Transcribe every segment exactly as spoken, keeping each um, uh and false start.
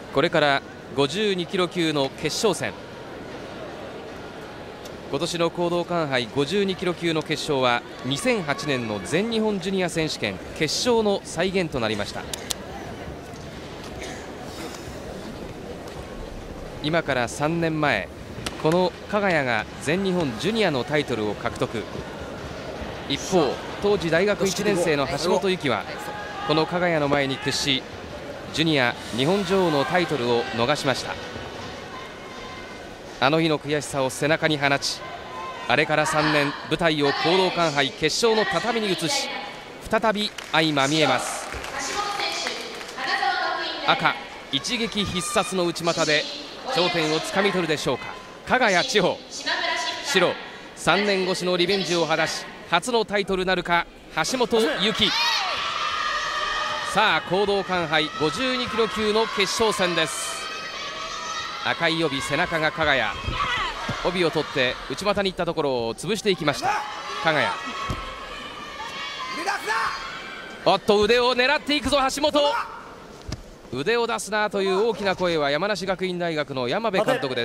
これからごじゅうにキロ級の決勝戦、今年の講道館杯ごじゅうにキロ級の決勝はにせんはちねんの全日本ジュニア選手権決勝の再現となりました。今からさんねんまえ、この加賀谷が全日本ジュニアのタイトルを獲得。一方、当時大学いちねん生の橋本優輝はこの加賀谷の前に屈し、ジュニア日本女王のタイトルを逃しました。あの日の悔しさを背中に放ち、あれからさんねん、舞台を講道館杯決勝の畳に移し、再び相まみえます。赤、一撃必殺の内股で頂点をつかみ取るでしょうか、加賀谷千穂。白、さんねん越しのリベンジを果たし、初のタイトルなるか、橋本優輝。さあ、講道館杯ごじゅうにキロ級の決勝戦です。赤い帯、背中が加賀谷。帯を取って内股に行ったところを潰していきました加賀谷。おっと、腕を狙っていくぞ橋本。腕を出すなという大きな声は山梨学院大学の山部監督です。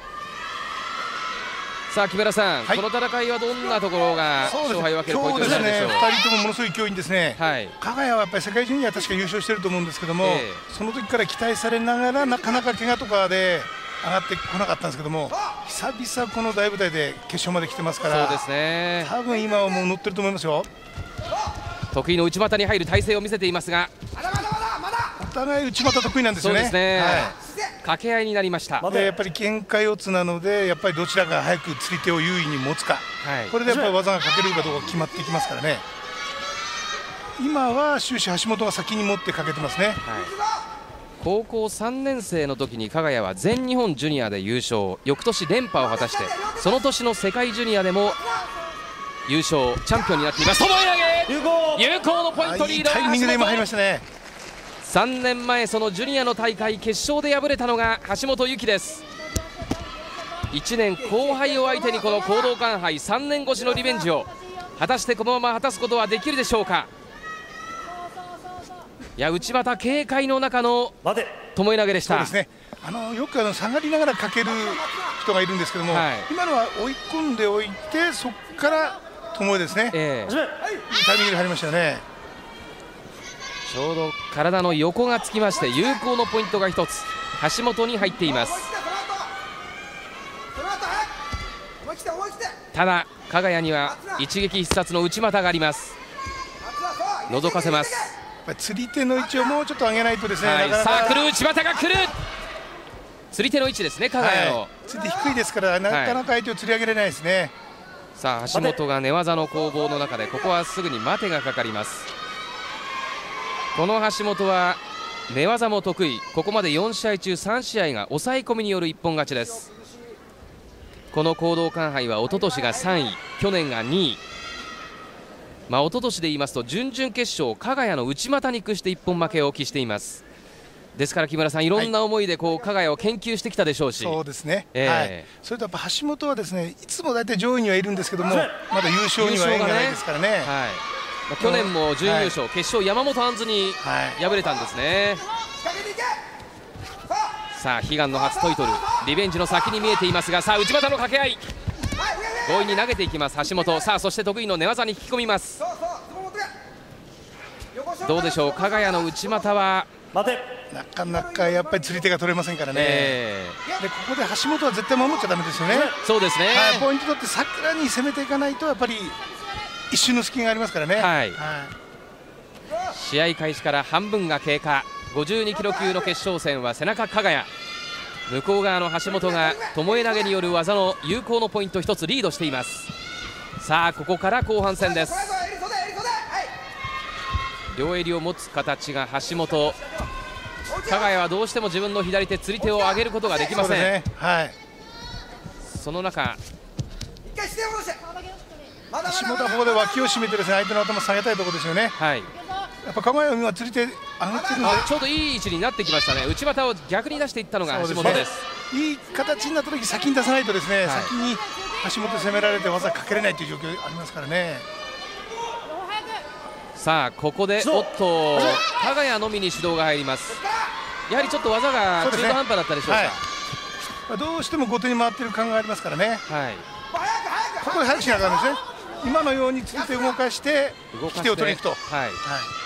さあ木村さん、はい、この戦いはどんなところが勝敗を分けるポイントになるでしょう。 ふたりともものすごい勢いですね、はい、加賀谷はやっぱり世界ジュニア確か優勝してると思うんですけども、えー、その時から期待されながらなかなか怪我とかで上がってこなかったんですけども、久々この大舞台で決勝まで来てますから、そうですね、多分今はもう乗ってると思いますよ。 得意の内股に入る体勢を見せていますが、 お互い内股得意なんですよね。 そうですね、はい、掛け合いになりました。 でやっぱり喧嘩四つなので、やっぱりどちらが早く釣り手を優位に持つか、はい、これでやっぱり技がかけるかどうか決まってきますからね。今は終始橋本が先に持ってかけてますね、はい、 高校さんねん生の時に加賀谷は全日本ジュニアで優勝、翌年連覇を果たして、その年の世界ジュニアでも優勝、チャンピオンになっています。ともえ投げ有効のポイントリード、 タイミングで今入りましたね。 さんねんまえ、そのジュニアの大会決勝で敗れたのが橋本優輝です。いちねん後輩を相手にこの講道館杯さんねん越しのリベンジを果たしてこのまま果たすことはできるでしょうか。いや、内股警戒の中の巴投げでした。 そうですね、あのよくあの下がりながらかける人がいるんですけども、はい、今のは追い込んでおいて、そこから巴ですね、えー、いいタイミングで入りましたよね。 ちょうど体の横がつきまして、有効のポイントがひとつ橋本に入っています。ただ加賀谷には一撃必殺の内股があります。覗かせます。 釣り手の位置をもうちょっと上げないとですね、はい、 さあ来る、内股が来る。釣り手の位置ですね、加賀谷の、はい、 釣り手低いですからなかなか相手を釣り上げられないですね、はい、 さあ橋本が寝技の攻防の中で、ここはすぐに待てがかかります。この橋本は寝技も得意、ここまでよん試合中さん試合が抑え込みによる一本勝ちです。この講道館杯は一昨年がさんい、去年がにい、まあ一昨年で言いますと準々決勝、加賀谷の内股に屈して一本負けを喫しています。ですから木村さん、いろんな思いでこう加賀谷を研究してきたでしょうし、 そうですね、えーはい、それとやっぱ橋本はですね、いつも大体上位にはいるんですけども、まだ優勝には縁がないですからね。はい、 去年も準優勝、はい、決勝山本杏に敗れたんですね、はい、さあ悲願の初トイトルリベンジの先に見えていますが、さあ内股の掛け合い、強引に投げていきます橋本。さあそして得意の寝技に引き込みます。どうでしょう、加賀谷の内股はなかなかやっぱり釣り手が取れませんからね、えー、でここで橋本は絶対守っちゃだめですよね。 そうですね、 はい、ポイント取って桜に攻めていかないとやっぱり一瞬の隙がありますからね、はいはい、 試合開始から半分が経過。ごじゅうにキロ級の決勝戦は背中加賀谷、向こう側の橋本が巴投げによる技の有効のポイントひとつリードしています。さあここから後半戦です。両襟を持つ形が橋本、加賀谷はどうしても自分の左手釣り手を上げることができません。 そ,、ねはい、その中橋本はここで脇を締めてですね、相手の頭下げたいところですよね。はい、やっぱ加賀谷は今釣り手上げてるので、 ちょうどいい位置になってきましたね。内股を逆に出していったのが橋本です。 いい形になった時先に出さないとですね、はい、先に橋本攻められて技かけれないという状況ありますからね。 さあここでおっと加賀谷のみに指導が入ります。 やはりちょっと技が中途半端だったでしょうか。 はい、どうしても後手に回っている感がありますからね、 はい、 ここで早くしながらですね、今のようについて動かして引き手を取りに行くと、はいはい、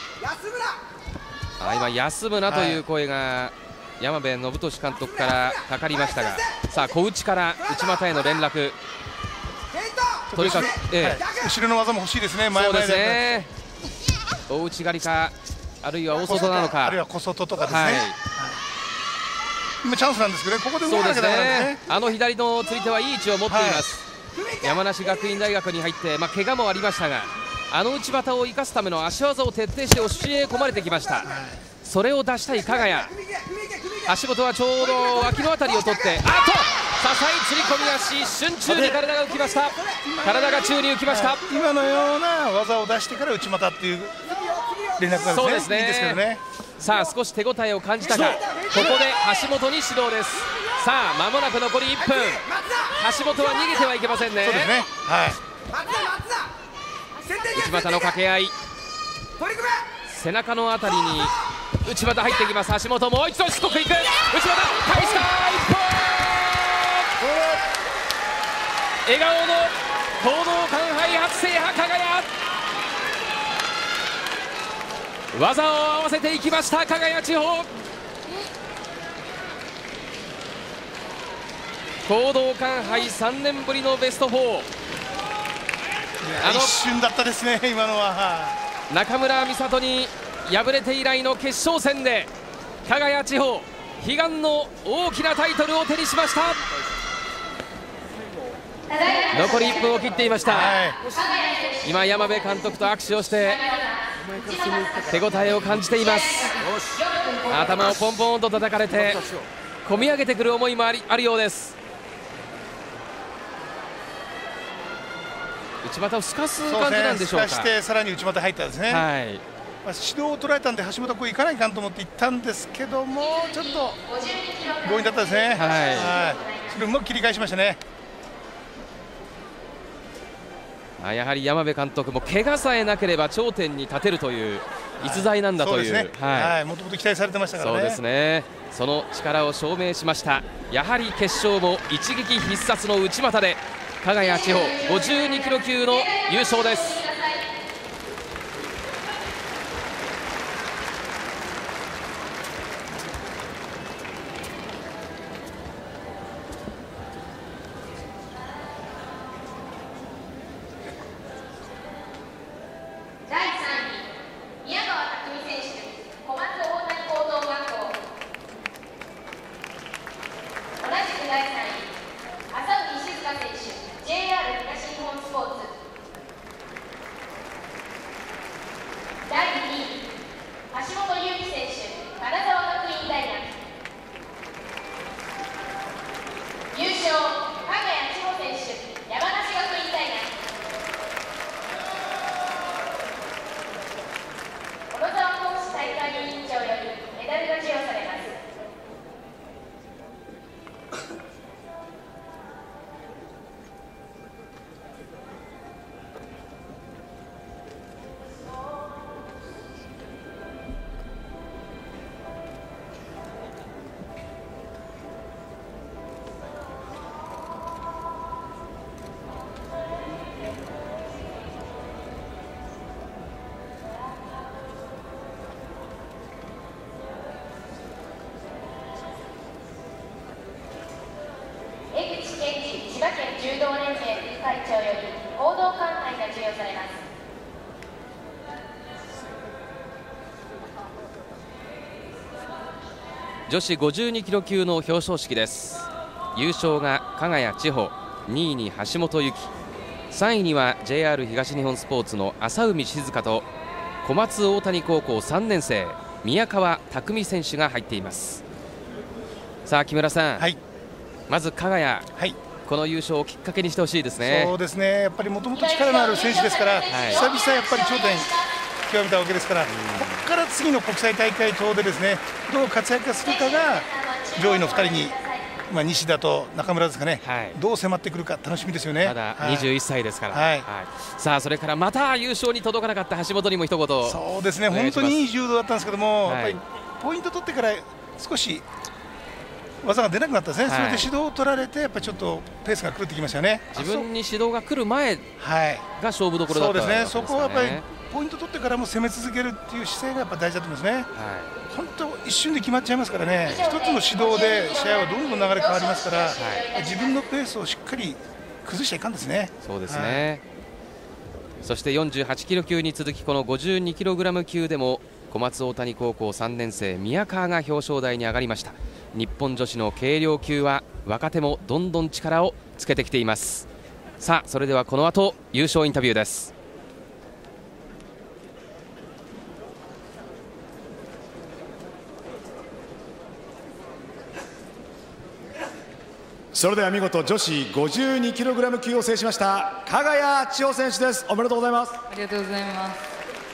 あ今、休むなという声が山部信俊監督からかかりましたが、さあ小内から内股への連絡、とにかく、ええ、 後ろの技も欲しいですね、前々 そうですね、大内刈りか、あるいは大外なのか、 あるいは小外とかですね、はい、今、チャンスなんですけどね、ここで動かなきゃダメなんですね。 あの左の釣り手はいい位置を持っています、はい、山梨学院大学に入って、まあ、怪我もありましたが、あの内股を生かすための足技を徹底して押し入れ込まれてきました、はい、それを出したい加賀谷、足元はちょうど脇のあたりを取って、あっと支え釣り込み足、一瞬宙に体が浮きました、体が宙に浮きました、はい、 今のような技を出してから内股っていう連絡がですね、そうですね、いいですけどね。 さあ少し手応えを感じたが、ここで橋本に指導です。さあ間もなく残りいっぷん、橋本は逃げてはいけませんね。 そうですね、はい、 内股の掛け合い、背中のあたりに内股入ってきます。橋本もう一度しつこくいく、内股返した一本、笑顔の講道館杯初制覇加賀谷、技を合わせていきました加賀谷千穂、講道館杯さんねんぶりのベストフォー、 あの一瞬だったですね、今のは中村美里に敗れて以来の決勝戦で加賀谷千穂、悲願の大きなタイトルを手にしました。残りいっぷんを切っていました、はい、今山部監督と握手をして手応えを感じています。頭をポンポンと叩かれて込み上げてくる思いもありあるようです。内股をすかす感じなんでしょうか。 すかしてさらに内股入ったですね、はい、まあ、指導を取られたんで橋本はこういかないかんと思って行ったんですけども、ちょっと強引だったですね、はい、はい、それをうまく切り返しましたね。 やはり山部監督も怪我さえなければ頂点に立てるという逸材なんだという、 もともと期待されてましたからね。 そうですね、その力を証明しました。やはり決勝も一撃必殺の内股で加賀谷千穂ごじゅうにキロ級の優勝です。柔道連盟副会長より講道館杯が授与されます。女子ごじゅうにキロ級の表彰式です。優勝が加賀谷千穂、にいに橋本由紀、さんいには ジェイアール 東日本スポーツの浅海静香と小松大谷高校さんねん生宮川拓実選手が入っています。さあ木村さん、はい、まず加賀谷、はい、この優勝をきっかけにしてほしいですね。 そうですね、やっぱりもともと力のある選手ですから、はい、久々やっぱり頂点極めたわけですから、ここから次の国際大会等でですねどう活躍するかが上位のふたりに、まあ、西田と中村ですかね、はい、どう迫ってくるか楽しみですよね。 まだにじゅういっさいですから、はいはい、さあそれからまた優勝に届かなかった橋本にも一言。 そうですね、本当にいい柔道だったんですけども、はい、やっぱりポイント取ってから少し技が出なくなったですね、はい、それで指導を取られて、やっぱりちょっとペースが狂ってきましたよね。 自分に指導が来る前が勝負どころだったわけですね。 そうですね、そこはやっぱりポイント取ってからも攻め続けるっていう姿勢がやっぱ大事だと思いますね。はい、本当、一瞬で決まっちゃいますからね、一つの指導で試合はどんどん流れ変わりますから、はい、自分のペースをしっかり崩しちゃいかんですね。 そうですね、はい、そしてよんじゅうはちキロ級に続き、このごじゅうにキログラム級でも小松大谷高校さんねん生宮川が表彰台に上がりました。日本女子の軽量級は若手もどんどん力をつけてきています。さあ、それではこの後優勝インタビューです。 それでは見事女子ごじゅうにキログラム級を制しました加賀谷千穂選手です。おめでとうございます。 ありがとうございます。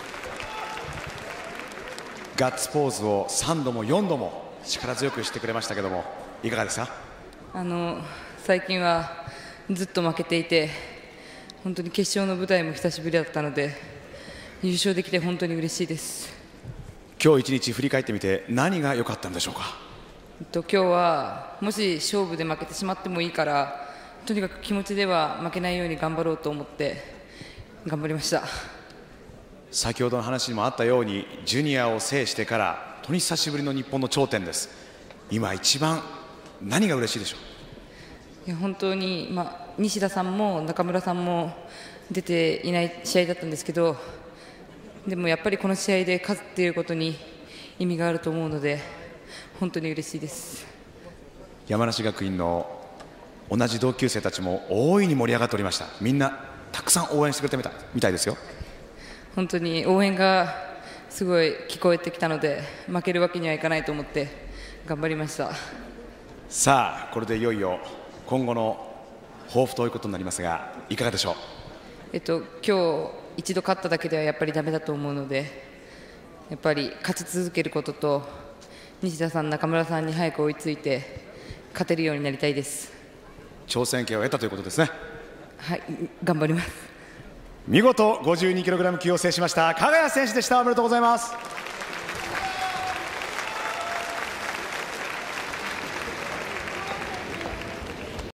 ガッツポーズをさんどもよんども力強くしてくれましたけども、いかがですか？ あの最近はずっと負けていて、本当に決勝の舞台も久しぶりだったので、優勝できて本当に嬉しいです。 今日一日振り返ってみて何が良かったんでしょうか？ えっと、今日はもし勝負で負けてしまってもいいから、とにかく気持ちでは負けないように頑張ろうと思って頑張りました。 先ほどの話にもあったように、ジュニアを制してから本当に久しぶりの日本の頂点です。今一番何が嬉しいでしょう？いや本当に、まあ、西田さんも中村さんも出ていない試合だったんですけど、でもやっぱりこの試合で勝つっていうことに意味があると思うので、本当に嬉しいです。 山梨学院の同じ同級生たちも大いに盛り上がっておりました。みんなたくさん応援してくれてみたい、みたいですよ。 本当に応援がすごい聞こえてきたので、負けるわけにはいかないと思って頑張りました。 さあ、これでいよいよ今後の抱負ということになりますが、いかがでしょう？ えっと、今日一度勝っただけではやっぱりダメだと思うので、やっぱり勝ち続けることと、西田さん、中村さんに早く追いついて勝てるようになりたいです。 挑戦権を得たということですね。 はい、頑張ります。 見事ごじゅうにキログラム級を制しました加賀谷選手でした。おめでとうございます。